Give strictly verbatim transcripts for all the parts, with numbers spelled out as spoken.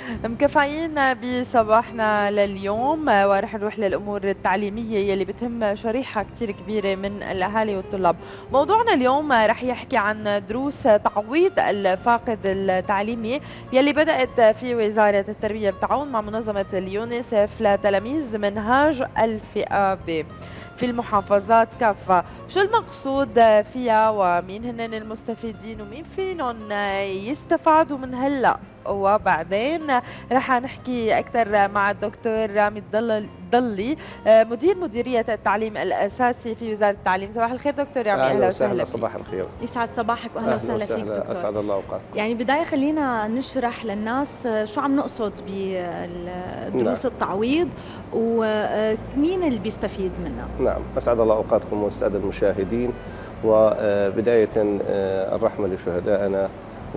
مكفايين بصباحنا لليوم، ورح نروح للأمور التعليمية يلي بتهم شريحة كتير كبيرة من الأهالي والطلاب. موضوعنا اليوم رح يحكي عن دروس تعويض الفاقد التعليمي يلي بدأت في وزارة التربية بالتعاون مع منظمة اليونيسف لتلاميذ منهاج الفئة ب في المحافظات كافة. شو المقصود فيها ومين هن المستفيدين ومين فينهم يستفادوا من هلأ وبعدين؟ رح نحكي أكثر مع الدكتور رامي الضلي، مدير مديرية التعليم الأساسي في وزارة التعليم. صباح الخير دكتور رامي، أهلا أهلا وسهلا فيك. صباح الخير، يسعد صباحك واهلا وسهلا فيك دكتور. اسعد الله اوقاتك. يعني بدايه خلينا نشرح للناس شو عم نقصد بدروس نعم. التعويض ومين اللي بيستفيد منها. نعم، اسعد الله اوقاتكم والساده المشاهدين، وبدايه الرحمه لشهدائنا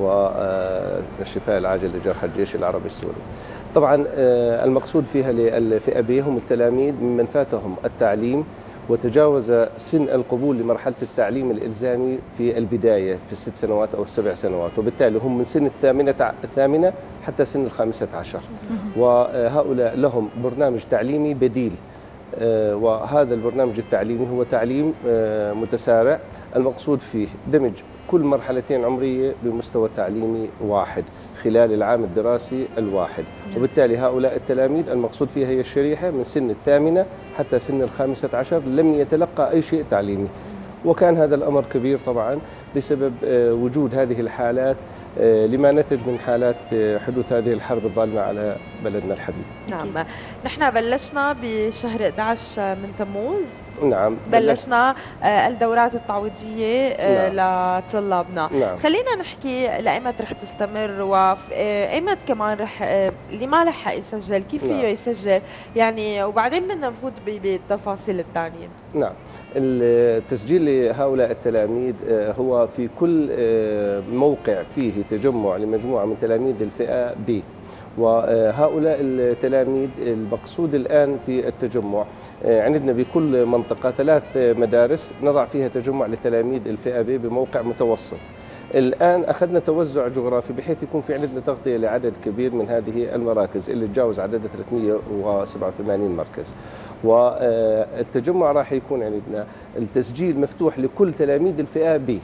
والشفاء العاجل لجرحى الجيش العربي السوري. طبعا المقصود فيها للفئه ب هم التلاميذ ممن فاتهم التعليم وتجاوز سن القبول لمرحلة التعليم الإلزامي في البداية في الست سنوات أو السبع سنوات، وبالتالي هم من سن الثامنة الثامنة حتى سن الخامسة عشر، وهؤلاء لهم برنامج تعليمي بديل، وهذا البرنامج التعليمي هو تعليم متسارع. المقصود فيه دمج كل مرحلتين عمرية بمستوى تعليمي واحد خلال العام الدراسي الواحد، وبالتالي هؤلاء التلاميذ المقصود فيها هي الشريحة من سن الثامنة حتى سن الخامسة عشر لم يتلقى أي شيء تعليمي، وكان هذا الأمر كبير طبعا بسبب وجود هذه الحالات لما نتج من حالات حدوث هذه الحرب الظالمة على بلدنا الحبيب. نعم، نحن بلشنا بشهر أحد عشر من تموز. نعم، بلشنا الدورات التعويضية نعم. لطلابنا. نعم. خلينا نحكي لأيمت رح تستمر، وأيمت كمان رح اللي ما لحق يسجل كيف فيه نعم. يسجل يعني، وبعدين بدنا نفوت بالتفاصيل الثانية. نعم، التسجيل لهؤلاء التلاميذ هو في كل موقع فيه تجمع لمجموعة من تلاميذ الفئة ب، وهؤلاء التلاميذ المقصود الآن في التجمع عندنا بكل منطقة ثلاث مدارس نضع فيها تجمع لتلاميذ الفئة ب بموقع متوسط. الآن أخذنا توزع جغرافي بحيث يكون في عندنا تغطية لعدد كبير من هذه المراكز اللي تجاوز عددها ثلاثمئة وسبعة وثمانين مركز، والتجمع راح يكون عندنا التسجيل مفتوح لكل تلاميذ الفئة ب،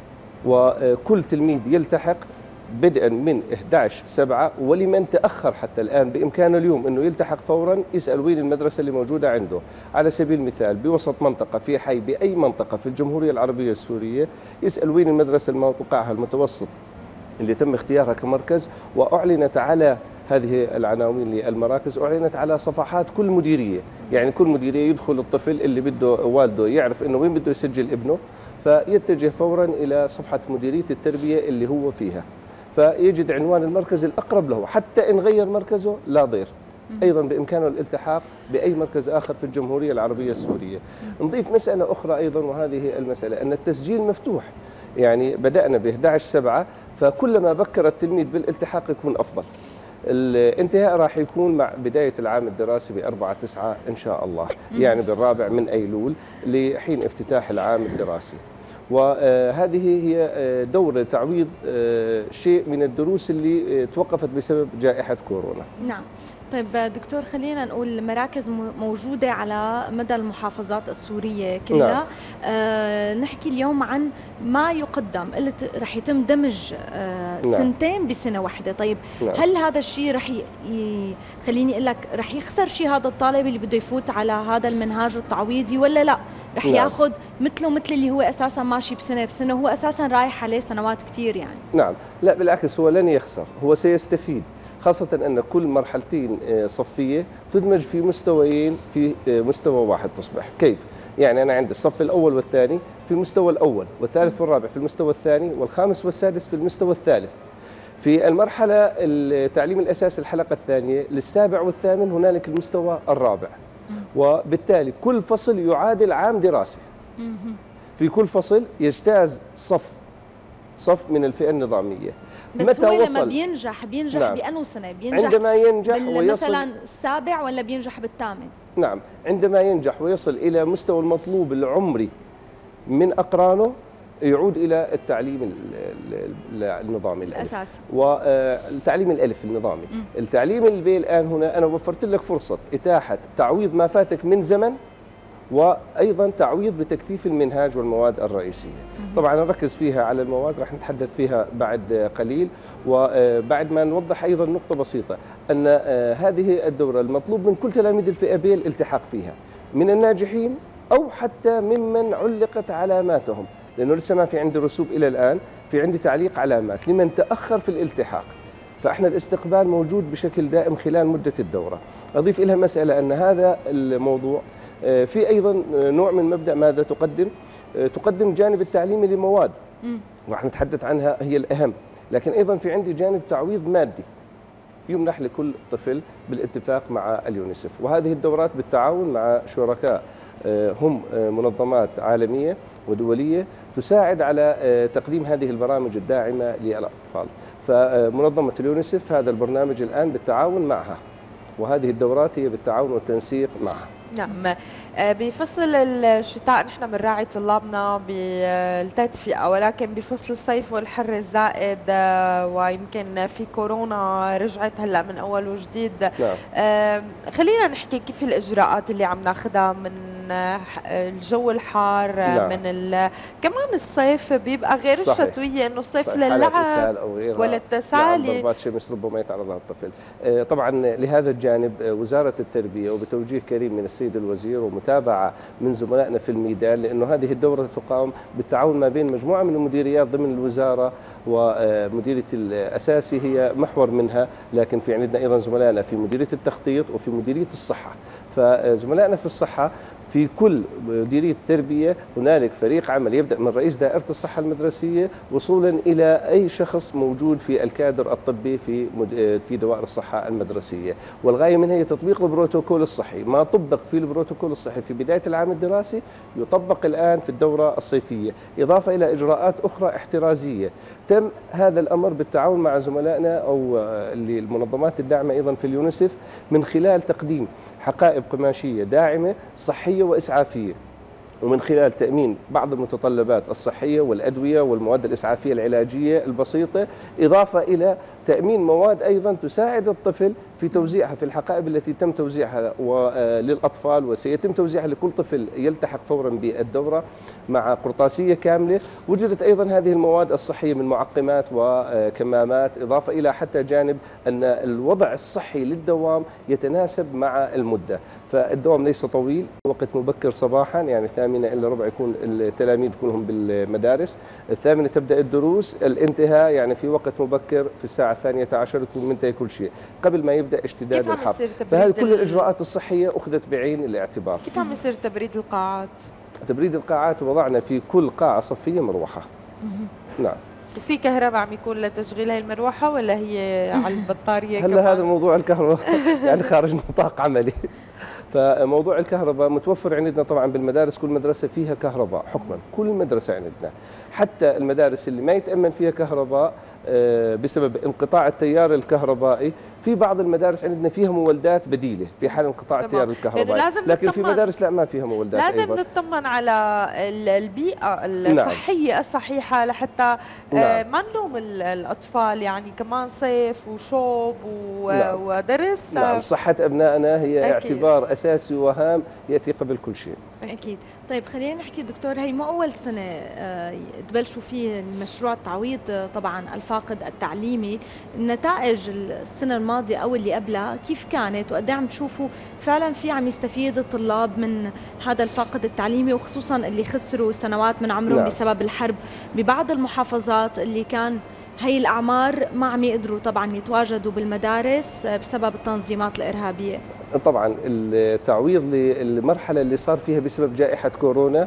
وكل تلميذ يلتحق بدءا من أحد عشر سبعة، ولمن تأخر حتى الآن بإمكانه اليوم أنه يلتحق فورا يسأل وين المدرسة اللي موجودة عنده. على سبيل المثال بوسط منطقة في حي بأي منطقة في الجمهورية العربية السورية يسأل وين المدرسة الموقعها المتوسط اللي تم اختيارها كمركز، وأعلنت على هذه العناوين للمراكز أعلنت على صفحات كل مديرية، يعني كل مديرية يدخل الطفل اللي بده والده يعرف أنه وين بده يسجل ابنه فيتجه فورا إلى صفحة مديرية التربية اللي هو فيها، فيجد عنوان المركز الأقرب له، حتى إن غير مركزه لا ضير، أيضا بإمكانه الالتحاق بأي مركز آخر في الجمهورية العربية السورية. نضيف مسألة أخرى أيضا، وهذه المسألة أن التسجيل مفتوح، يعني بدأنا ب أحد عشر سبعة، فكلما بكر التلميذ بالالتحاق يكون أفضل. الانتهاء راح يكون مع بداية العام الدراسي ب أربعة تسعة إن شاء الله، يعني بالرابع من أيلول لحين افتتاح العام الدراسي. وهذه هي دورة تعويض شيء من الدروس اللي توقفت بسبب جائحة كورونا. نعم. طيب دكتور، خلينا نقول مراكز موجودة على مدى المحافظات السورية كلها. نعم. آه نحكي اليوم عن ما يقدم، قلت رح يتم دمج آه نعم. سنتين بسنة واحدة. طيب نعم. هل هذا الشيء رح ي... خليني أقول لك رح يخسر شيء هذا الطالب اللي بده يفوت على هذا المنهاج التعويضي ولا لا؟ رح نعم. ياخذ مثله مثل اللي هو أساسا ماشي بسنة بسنة، هو أساسا رايح عليه سنوات كثير يعني. نعم، لا بالعكس، هو لن يخسر، هو سيستفيد، خاصة أن كل مرحلتين صفية تدمج في مستويين في مستوى واحد تصبح. كيف؟ يعني أنا عندي الصف الأول والثاني في المستوى الأول، والثالث والرابع في المستوى الثاني، والخامس والسادس في المستوى الثالث. في المرحلة التعليم الأساسي الحلقة الثانية للسابع والثامن هنالك المستوى الرابع، وبالتالي كل فصل يعادل عام دراسي. في كل فصل يجتاز صف صف من الفئة النظامية. بس متى هو لما بينجح بينجح نعم. بأنه سنة بينجح؟ عندما ينجح ويصل مثلا السابع ولا بينجح بالثامن؟ نعم، عندما ينجح ويصل إلى مستوى المطلوب العمري من أقرانه يعود إلى التعليم النظامي الأساسي والتعليم الألف النظامي. م. التعليم البي الآن هنا أنا وفرت لك فرصة إتاحة تعويض ما فاتك من زمن، وأيضا تعويض بتكثيف المنهاج والمواد الرئيسية. طبعا نركز فيها على المواد، راح نتحدث فيها بعد قليل، وبعد ما نوضح أيضا نقطة بسيطة أن هذه الدورة المطلوب من كل تلاميذ الفئة ب الالتحاق فيها من الناجحين أو حتى ممن علقت علاماتهم، لأنه لسه ما في عندي رسوب إلى الآن، في عندي تعليق علامات لمن تأخر في الالتحاق. فإحنا الاستقبال موجود بشكل دائم خلال مدة الدورة. أضيف إليها مسألة أن هذا الموضوع في أيضا نوع من مبدأ ماذا تقدم؟ تقدم جانب التعليمي لمواد راح نتحدث عنها هي الأهم، لكن أيضا في عندي جانب تعويض مادي يمنح لكل طفل بالاتفاق مع اليونيسف. وهذه الدورات بالتعاون مع شركاء هم منظمات عالمية ودولية تساعد على تقديم هذه البرامج الداعمة للأطفال. فمنظمة اليونيسف هذا البرنامج الآن بالتعاون معها، وهذه الدورات هي بالتعاون والتنسيق معها. نعم. بفصل الشتاء نحن بنراعي طلابنا بالتدفئة، ولكن بفصل الصيف والحر الزائد ويمكن في كورونا رجعت هلا من اول وجديد. نعم. خلينا نحكي كيف الاجراءات اللي عم ناخذها من الجو الحار. نعم. من ال... كمان الصيف بيبقى غير صحيح. الشتويه، انه الصيف صحيح. للعب ولا التسالي. نعم. ضربات شمس ربما يتعرض لها الطفل. طبعا لهذا الجانب وزارة التربية وبتوجيه كريم من السيد الوزير ومتابعة من زملائنا في الميدان، لأنه هذه الدورة تقام بالتعاون ما بين مجموعة من المديريات ضمن الوزارة، ومديرية الأساسي هي محور منها، لكن في عندنا أيضا زملائنا في مديرية التخطيط وفي مديرية الصحة. فزملائنا في الصحة في كل مديرية تربية هنالك فريق عمل يبدأ من رئيس دائرة الصحة المدرسية وصولا إلى أي شخص موجود في الكادر الطبي في في دوائر الصحة المدرسية، والغاية منها هي تطبيق البروتوكول الصحي. ما طبق في البروتوكول الصحي في بداية العام الدراسي يطبق الآن في الدورة الصيفية، إضافة إلى إجراءات أخرى احترازية. تم هذا الأمر بالتعاون مع زملائنا أو المنظمات الداعمة أيضا في اليونيسف من خلال تقديم حقائب قماشية داعمة صحية وإسعافية، ومن خلال تأمين بعض المتطلبات الصحية والأدوية والمواد الإسعافية العلاجية البسيطة، إضافة إلى تأمين مواد أيضا تساعد الطفل في توزيعها في الحقائب التي تم توزيعها للأطفال، وسيتم توزيعها لكل طفل يلتحق فورا بالدورة مع قرطاسية كاملة. وجدت أيضا هذه المواد الصحية من معقمات وكمامات، إضافة إلى حتى جانب أن الوضع الصحي للدوام يتناسب مع المدة. فالدوام ليس طويل، وقت مبكر صباحا يعني الثامنة إلا ربع يكون التلاميذ يكونوا بالمدارس، الثامنة تبدأ الدروس، الانتهاء يعني في وقت مبكر في الساعة الثانية عشر يكون منتهي كل شيء قبل ما يبدأ اشتداد الحر. فهذه كل الإجراءات الصحية أخذت بعين الاعتبار. كيف عم يصير تبريد القاعات؟ تبريد القاعات وضعنا في كل قاعة صفية مروحة. نعم. وفي كهرباء عم يكون لتشغيل هاي المروحة ولا هي على البطارية؟ هلا هذا موضوع الكهرباء يعني خارج نطاق عملي. فموضوع الكهرباء متوفر عندنا طبعا بالمدارس، كل مدرسة فيها كهرباء حكما، كل مدرسة عندنا، حتى المدارس اللي ما يتأمن فيها كهرباء بسبب انقطاع التيار الكهربائي، في بعض المدارس عندنا فيها مولدات بديلة في حال انقطاع التيار الكهربائي، لكن في مدارس لا ما فيها مولدات. لازم أيضا نطمن على البيئة الصحية. نعم. الصحيحة لحتى نعم. ما نلوم الأطفال، يعني كمان صيف وشوب نعم. ودرس. نعم. صحة أبنائنا هي أكيد. اعتبار أساسي وهام يأتي قبل كل شيء. أكيد. طيب خلينا نحكي دكتور، هي مو أول سنة تبلشوا فيه مشروع تعويض طبعا الفاقد التعليمي، النتائج السنة الماضية أو اللي قبلها كيف كانت، وقد عم تشوفوا فعلا في عم يستفيد الطلاب من هذا الفاقد التعليمي، وخصوصا اللي خسروا سنوات من عمرهم نعم. بسبب الحرب ببعض المحافظات اللي كان هي الأعمار ما عم يقدروا طبعا يتواجدوا بالمدارس بسبب التنظيمات الإرهابية؟ طبعا التعويض للمرحلة اللي صار فيها بسبب جائحة كورونا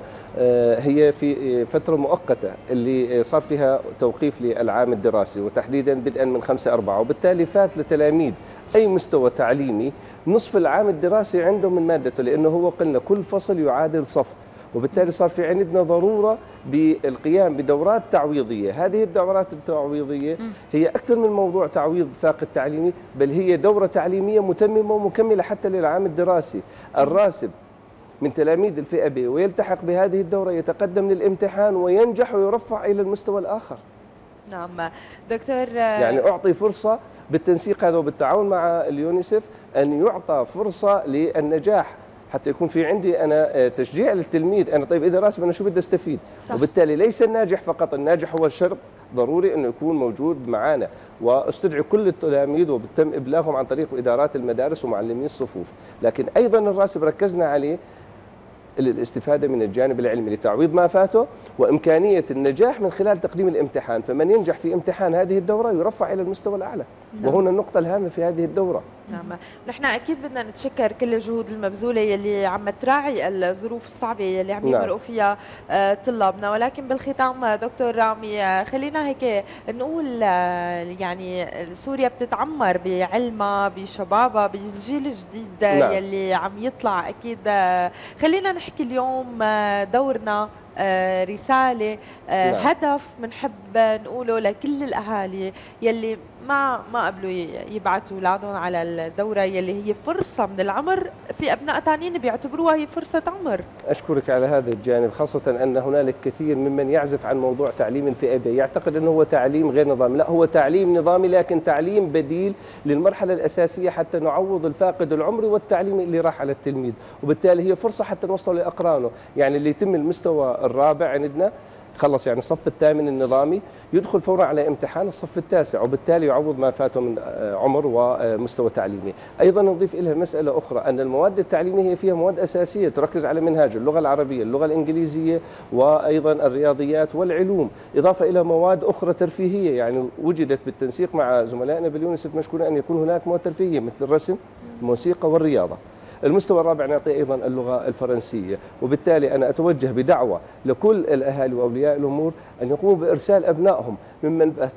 هي في فترة مؤقتة اللي صار فيها توقيف للعام الدراسي، وتحديدا بدءا من خمسة أربعة، وبالتالي فات لتلاميذ أي مستوى تعليمي نصف العام الدراسي عندهم من مادته، لأنه هو قلنا كل فصل يعادل صف، وبالتالي صار في عندنا ضرورة بالقيام بدورات تعويضية. هذه الدورات التعويضية هي أكثر من موضوع تعويض فاقد تعليمي، بل هي دورة تعليمية متممة ومكملة حتى للعام الدراسي. الراسب من تلاميذ الفئة ب ويلتحق بهذه الدورة يتقدم للامتحان وينجح ويرفع إلى المستوى الآخر. نعم دكتور، يعني أعطي فرصة بالتنسيق هذا وبالتعاون مع اليونيسف أن يعطى فرصة للنجاح، حتى يكون في عندي أنا تشجيع للتلميذ. أنا طيب إذا راسب أنا شو بدي أستفيد؟ صح. وبالتالي ليس الناجح فقط، الناجح هو الشرط ضروري أنه يكون موجود معنا، واستدعي كل التلاميذ وبتم إبلاغهم عن طريق إدارات المدارس ومعلمي الصفوف. لكن أيضا الراسب ركزنا عليه للاستفادة من الجانب العلمي لتعويض ما فاته وإمكانية النجاح من خلال تقديم الامتحان، فمن ينجح في امتحان هذه الدورة يرفع إلى المستوى الأعلى. نعم. وهنا النقطة الهامة في هذه الدورة. نعم، نحن أكيد بدنا نتشكر كل الجهود المبذولة يلي عم تراعي الظروف الصعبة يلي عم يمرقوا فيها طلابنا، ولكن بالختام دكتور رامي خلينا هيك نقول يعني سوريا بتتعمر بعلمها بشبابها بالجيل الجديد. نعم. يلي عم يطلع أكيد. خلينا نحكي اليوم دورنا رسالة، نعم. هدف بنحب نقوله لكل الأهالي يلي ما ما قبلوا يبعثوا اولادهم على الدورة يلي هي فرصة من العمر، في أبناء ثانيين بيعتبروها هي فرصة عمر. أشكرك على هذا الجانب، خاصة أن هنالك كثير ممن يعزف عن موضوع تعليم الفئة ب، يعتقد أنه هو تعليم غير نظامي. لا، هو تعليم نظامي لكن تعليم بديل للمرحلة الأساسية حتى نعوض الفاقد العمري والتعليم اللي راح على التلميذ، وبالتالي هي فرصة حتى نوصل لأقرانه. يعني اللي يتم المستوى الرابع عندنا خلص يعني الصف الثامن النظامي يدخل فورا على امتحان الصف التاسع، وبالتالي يعوض ما فاته من عمر ومستوى تعليمي. ايضا نضيف اليها مساله اخرى، ان المواد التعليميه هي فيها مواد اساسيه تركز على منهاج اللغه العربيه، اللغه الانجليزيه، وايضا الرياضيات والعلوم، اضافه الى مواد اخرى ترفيهيه يعني وجدت بالتنسيق مع زملائنا باليونيسف مشكورين ان يكون هناك مواد ترفيهيه مثل الرسم، الموسيقى والرياضه. المستوى الرابع نعطي أيضا اللغة الفرنسية، وبالتالي أنا أتوجه بدعوة لكل الأهالي وأولياء الأمور أن يقوموا بإرسال أبنائهم ممن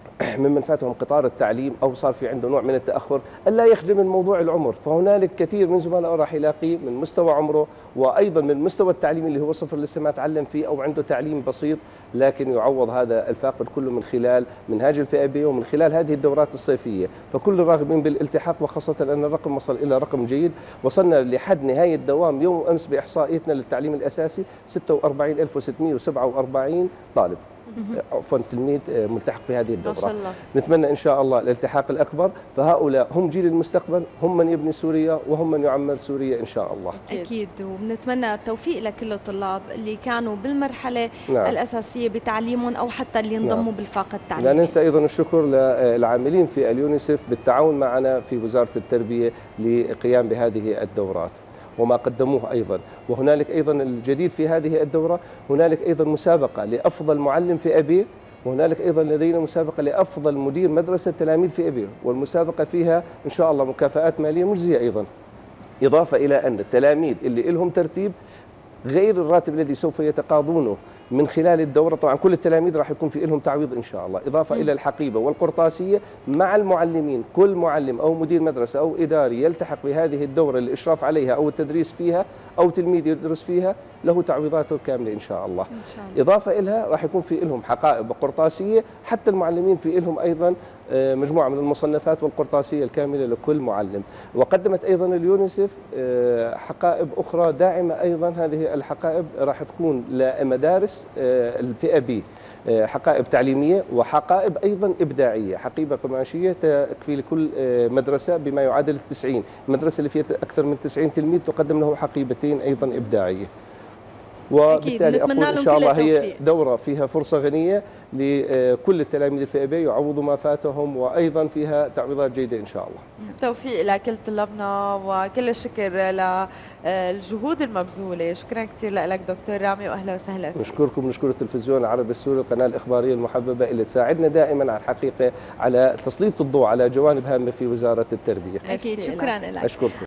ممن فاتهم قطار التعليم أو صار في عنده نوع من التأخر ألا يخدم من موضوع العمر، فهنالك كثير من زملائه راح يلاقيه من مستوى عمره وأيضا من مستوى التعليم اللي هو صفر لسه ما تعلم فيه أو عنده تعليم بسيط، لكن يعوض هذا الفاقد كله من خلال منهاج الفئة ب ومن خلال هذه الدورات الصيفية. فكل الراغبين بالالتحاق، وخاصة أن الرقم وصل إلى رقم جيد، وصلنا لحد نهاية دوام يوم أمس بإحصائيتنا للتعليم الأساسي ستة وأربعين ألف وستمئة وسبعة وأربعين طالب عفوا تلميذ ملتحق في هذه الدورة. ما شاء الله. نتمنى إن شاء الله الالتحاق الأكبر، فهؤلاء هم جيل المستقبل، هم من يبني سوريا وهم من يعمر سوريا إن شاء الله. أكيد، وبنتمنى التوفيق لكل الطلاب اللي كانوا بالمرحلة نعم. الأساسية بتعليمهم أو حتى اللي انضموا نعم. بالفاقة التعليمية. لا ننسى أيضا الشكر للعاملين في اليونيسف بالتعاون معنا في وزارة التربية للقيام بهذه الدورات وما قدموه أيضا. وهنالك أيضا الجديد في هذه الدورة، هنالك أيضا مسابقة لأفضل معلم في أبي، وهنالك أيضا لدينا مسابقة لأفضل مدير مدرسة تلاميذ في أبي، والمسابقة فيها إن شاء الله مكافآت مالية مجزية أيضا، إضافة إلى أن التلاميذ اللي لهم ترتيب غير الراتب الذي سوف يتقاضونه من خلال الدورة، طبعا كل التلاميذ راح يكون في لهم تعويض إن شاء الله، إضافة م. إلى الحقيبة والقرطاسية مع المعلمين. كل معلم أو مدير مدرسة أو إداري يلتحق بهذه الدورة الإشراف عليها أو التدريس فيها أو تلميذ يدرس فيها له تعويضاته كاملة إن شاء الله. إن شاء الله. إضافة إلها راح يكون في لهم حقائب وقرطاسية، حتى المعلمين في لهم أيضا مجموعة من المصنفات والقرطاسية الكاملة لكل معلم. وقدمت أيضا اليونيسف حقائب أخرى داعمة أيضا، هذه الحقائب راح تكون لمدارس الفئة ب، حقائب تعليمية وحقائب أيضا إبداعية، حقيبة قماشية تكفي لكل مدرسة بما يعادل التسعين، المدرسة اللي فيها أكثر من تسعين تلميذ تقدم له حقيبتين أيضا إبداعية. وبالتالي أقول إن شاء الله هي دورة فيها فرصة غنية لكل التلاميذ الفئة ب يعوضوا ما فاتهم، وأيضا فيها تعويضات جيدة إن شاء الله. توفيق لكل طلابنا وكل الشكر للجهود المبذولة. شكرا كثير لك دكتور رامي وأهلا وسهلا. نشكركم، نشكر التلفزيون العربي السوري القناة الإخبارية المحببة اللي تساعدنا دائما على الحقيقة على تسليط الضوء على جوانب هامة في وزارة التربية. أكيد، شكرا لك. أشكركم.